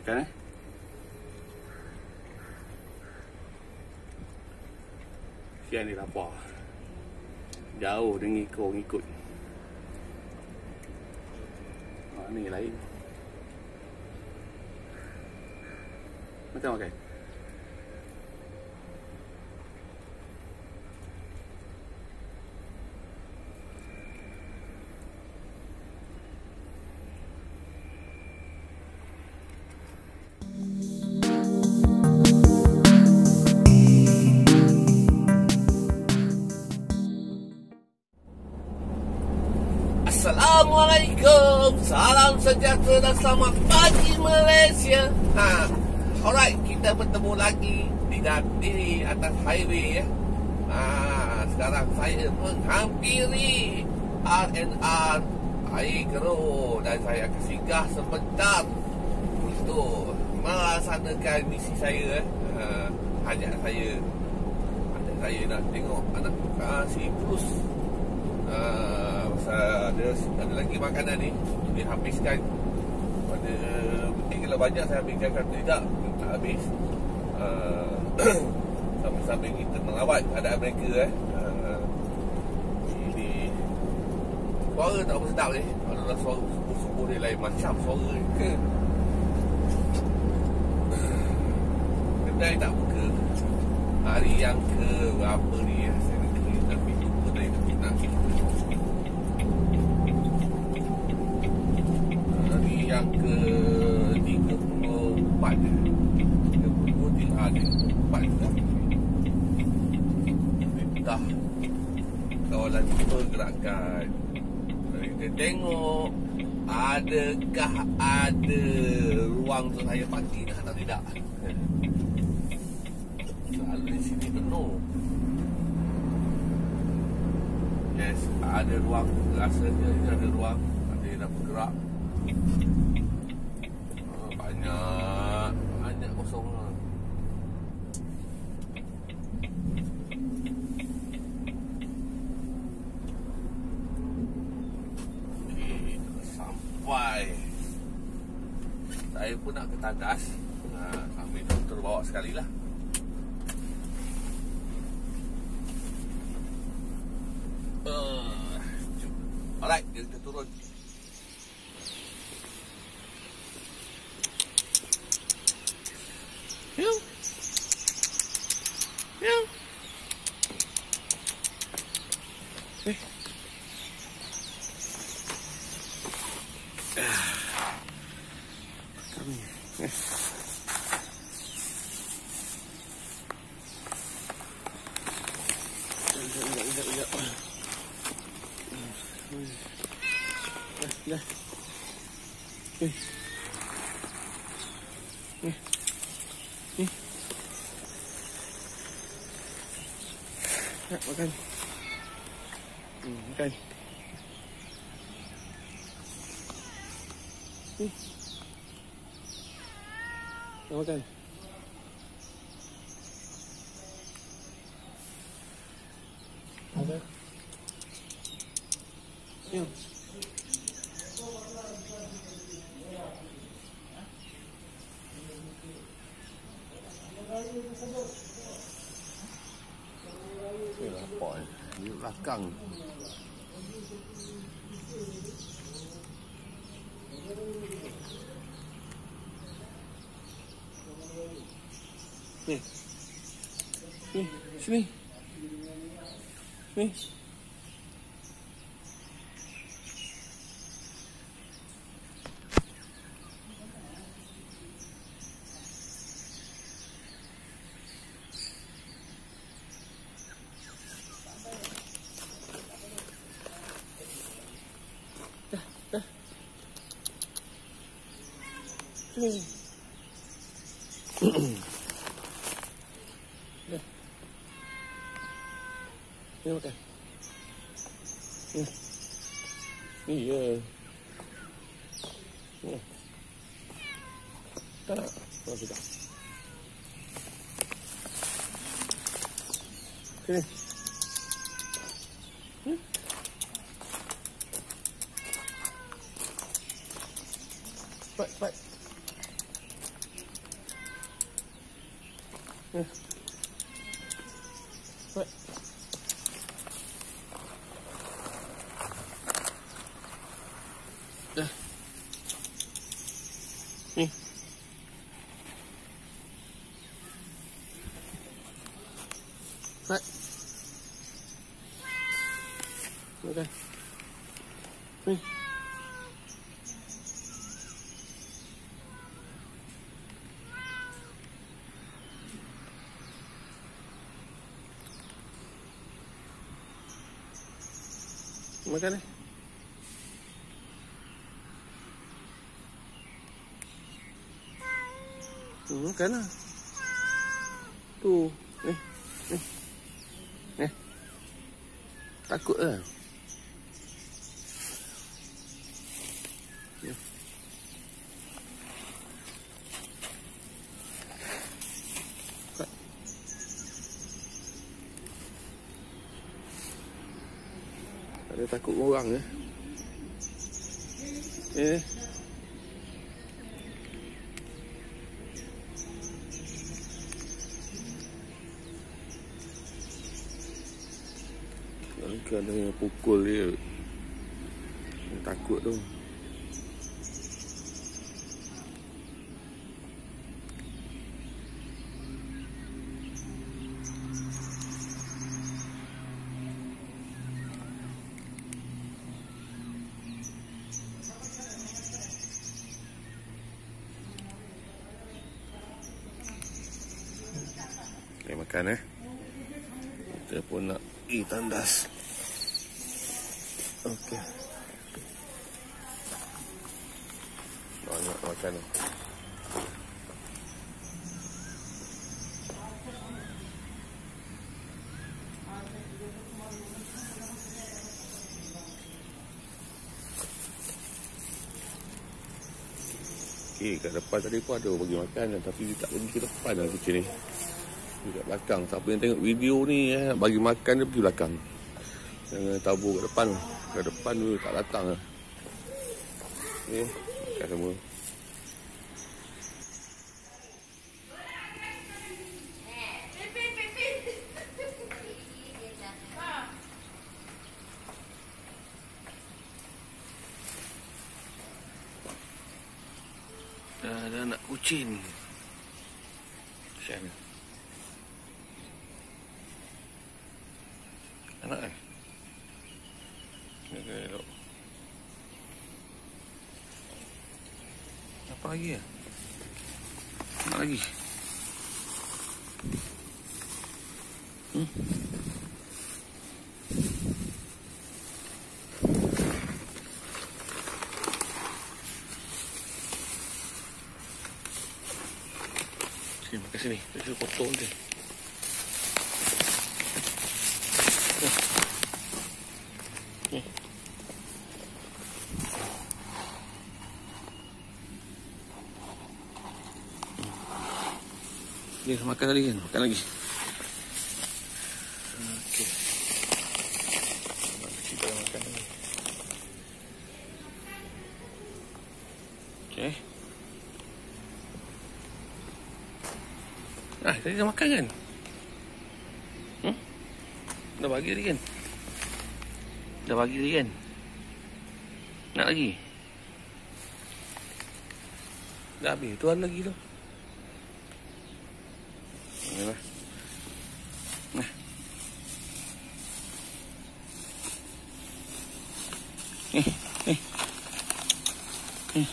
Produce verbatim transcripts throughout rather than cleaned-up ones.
Makan eh. Sian ni lapar. Jauh dia ngikut-ngikut. Ah, ni lain. Makan makan. Assalamualaikum, salam sejahtera dan selamat pagi Malaysia. Ha, alright, kita bertemu lagi di, di atas highway ya. Ha, sekarang saya menghampiri R and R Air Keruh dan saya akan singgah sebentar untuk melaksanakan misi saya. Ha, hajat saya, hajat saya nak tengok anak uh, si Bruce. Uh, ada, ada lagi makanan ni dihabiskan pada mungkin kalau banyak saya habiskan, kalau tidak tak habis. uh, sambil-sambil kita melawat keadaan mereka eh. uh, ini suara tak apa sedap ni, adalah suara subuh-subuh ni lain macam suara ke. Kedai tak buka hari yang ke berapa ni ya, saya nak kena tapi lupa tadi nak yang ke tiga puluh empat tiga puluh dua, tiga puluh empat dah. Dah kawalan pergerakan. Kita tengok adakah ada ruang untuk saya parking atau tidak. Selalu di sini penuh. Yes, ada ruang. Rasanya ada ruang. Ada yang dah bergerak. Oh, banyak banyak kosong lah. Okay, sampai saya pun nak ke Tadas. Nah, ambil doktor bawa sekali lah. uh, Alright, kita turun. Meow. Meow. Eh. Kami. Eh. Sekejap, sekejap, sekejap. Dah, dah. Eh. Eh. Ni. Nak makan. Hmm, makan. Ni. Nak makan. Ada. Ni. Eh, lapar ni. Di belakang. Ni. Ni, sini. Ni. Sini. Dah. Ni makan. Ni. Ni ya. Ni. Tak. Oh, sudah. Sini. Hmm? Cepat, cepat. Eh. Baik. Dah. Ni. Baik. Makan. Ni. Makan ni. Hmm, makan lah. Tu. Ni. Ni. Ni. Takut lah. Ni. Tak. Tak ada takut orang ya. Eh. Kan dia pukul dia. Dia takut tu. Okay, makan eh. Kita pun nak pergi tandas. Okey. Banyak makan ni. Okey, kat depan tadi pun ada bagi makan, tapi dia tak pergi ke depan lah kucing ni. Dia kat belakang. Siapa yang tengok video ni eh, bagi makan dia pergi belakang. Jangan tabur kat depan. Kat depan tu tak datang lah. Okay, makan semua. Dah ada anak kucing. Kesian. Anak eh? Okay, elok. Apa lagi ya? Apa lagi? Hmm? Sini, makan sini. Kita potong dia. Ni. Ni makan lagi kan? Makan lagi. Okey. Kita makan lagi. Okey. Ah, tadi dah makan kan? Hmm? Dah bagi dia kan? Dah bagi dia kan? Nak lagi? Dah habis. Tu ada lagi tu. Ni lah. Nah. Ni, ni. Ni.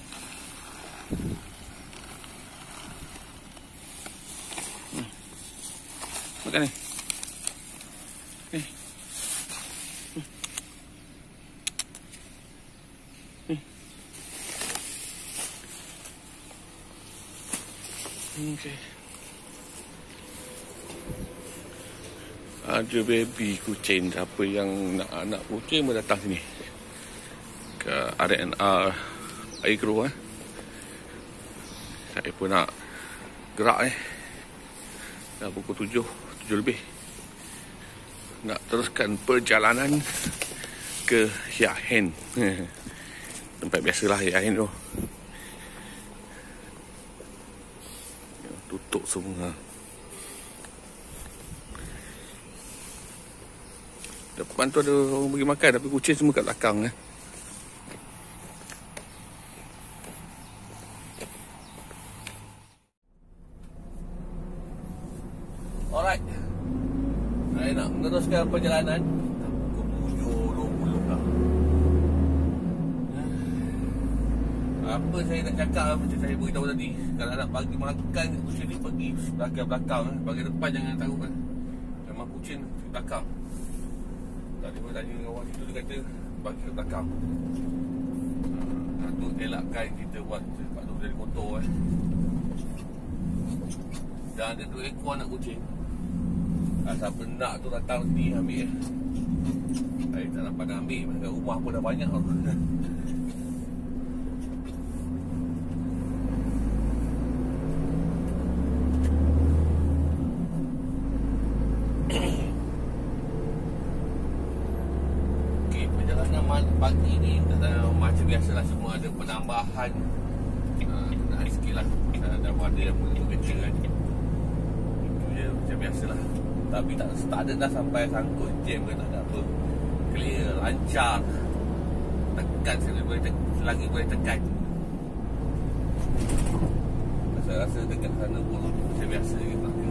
Hmm. Makan ni. Ni. Hmm. Hmm. Okey. Ada baby kucing. Siapa yang nak anak kucing boleh datang sini ke R and R Agro eh. Saya pun nak gerak eh. Dah pukul tujuh, tujuh lebih. Nak teruskan perjalanan ke Yahen. Tempat biasalah Yahen tu. Tutup semua. depan tu ada orang bagi makan, tapi kucing semua kat belakang eh. Alright, saya nak meneruskan perjalanan. Pukul tujuh dua puluh dah. Apa saya nak cakap, macam saya beritahu tadi, kalau nak bagi makan kucing ni, pergi belakang-belakang, bagi depan jangan taruh kan. Memang kucing di belakang. Tadi pun tanya dengan orang situ, dia kata bagi ke belakang. Untuk elakkan kita buat tempat tu dari kotor eh. Dan ada dua ekor anak kucing. Asal benak tu datang ni ambil. Saya tak dapat nak ambil, kat rumah pun dah banyak. Okey, perjalanan pagi ni macam biasalah, semua ada penambahan. Ada sikit lah. Dah ada yang mula kerja kan. Itu je macam biasalah. Tapi tak, tak ada dah sampai sangkut jam ke, tak ada apa. Clear, lancar. Tekan selagi boleh, te selagi boleh tekan. Rasa-rasa dekat sana pun macam biasa je belaka.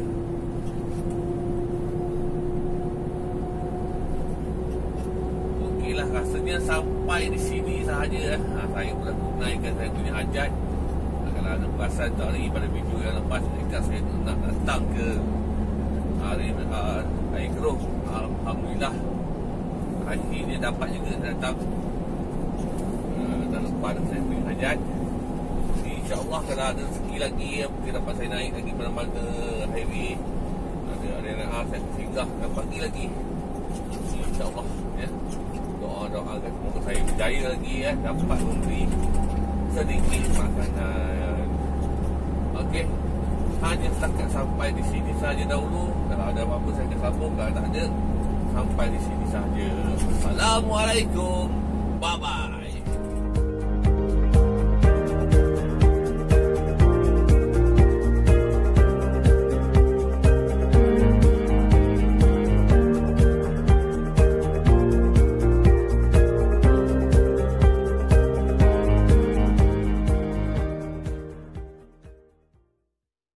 Okeylah, rasanya sampai di sini sahaja. Ha, saya pun dah tunaikan saya punya hajat. Kalau ada perasan tadi pada video yang lepas, dekat saya nak datang ke Hari uh, air keruh. Alhamdulillah akhirnya dapat juga datang uh, dan lepas saya punya hajat. InsyaAllah kalau ada rezeki lagi yang mungkin dapat saya naik lagi mana-mana highway, ada arena A, saya singgah dan pagi lagi, InsyaAllah ya. Doa-doakan semoga saya berjaya lagi ya, dapat memberi sedikit makanan. Okey, hanya setakat sampai di sini saja dahulu. Kalau ada apa-apa saya akan sambung. Kalau tak ada, sampai di sini saja. Assalamualaikum. Bye-bye.